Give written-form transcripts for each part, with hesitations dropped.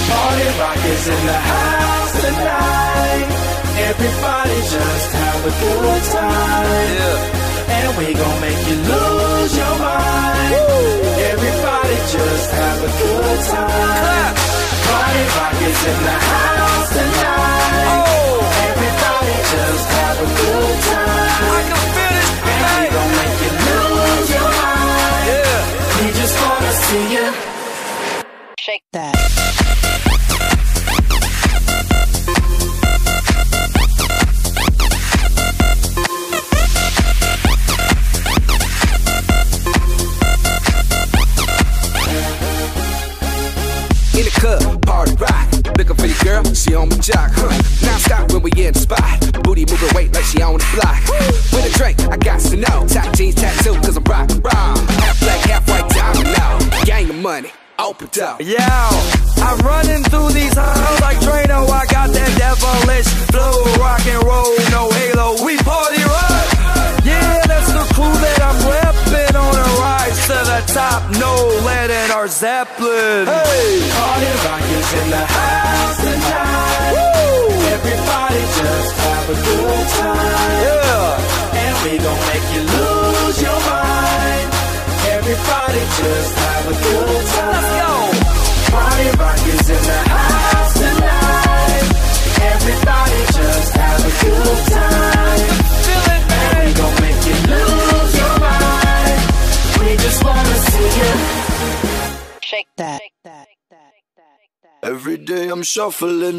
Party rock is in the house tonight. Everybody just have a good time. Yeah. And we gon' make you lose your mind. Woo. Everybody just have a good time. Party rock is in the house tonight. Oh. Everybody just have a good time. I can feel it. And we gon' make you lose your mind. Yeah. We just wanna see you shake that. In the club, party rock. Looking for your girl, she on my jock, Now stop when we in the spot. Booty moving weight like she on the block. With a drink, I got to know. Top jeans tattoo, cause I'm rock, raw. Half black, half white, diamond now. Gang of money, open up. Yo, I'm running through these halls like Drano. I got that devilish flow. Rock and roll, no halo. We party rock. Yeah, that's the crew that I'm repping on a rise to the top. No lead in our Zeppelin. Hey, party rock is in the house tonight. Woo. Everybody just have a good time. Yeah, and we gon' make you lose your mind. Everybody just have a good time. Let's go. Party rock is in the house tonight. Everybody just have a good time. Feel it, man. And we gon' make you lose your mind. We just wanna see you shake that. Every day I'm shuffling.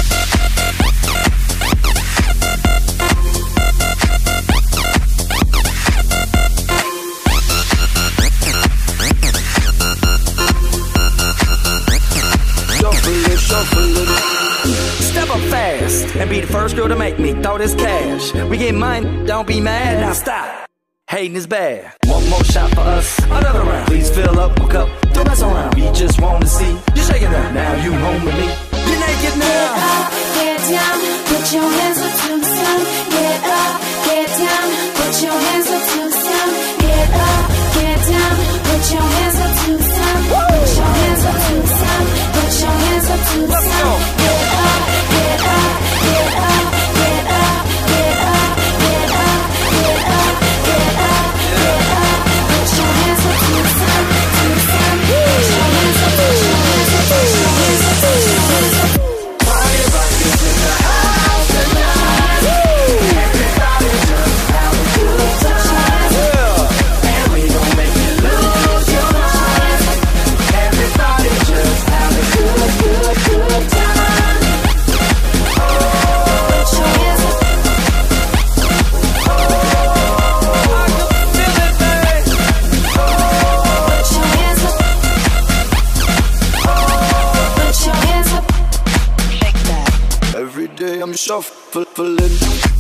Step up fast and be the first girl to make me throw this cash. We get mine, don't be mad, now stop. Hating is bad. One more shot for us, another round. Please fill up my cup, don't mess around. We just want to see you shaking that. Now you home with me, you're naked now. Get up, get down, put your hands up to the sun. Get up, get down, put your hands up to the sun. Get up, get down, put your hands up to the sun. Put your hands up to the sun. Put your hands up to the sun. Get up, get up, get up, get up, get up, get up, get up, get up, get up. Put your hands up to the sun, to the sun. Put your hands up, put your hands up, put your hands up, put your hands up. Party rock is in the house tonight. Everybody just have a good time. And we gon' make you lose your mind. Everybody just have a good, good, good time. Put your hands up. I can feel it, man. Put your hands up. Put your hands up. Shake that. Every day I'm shuffling.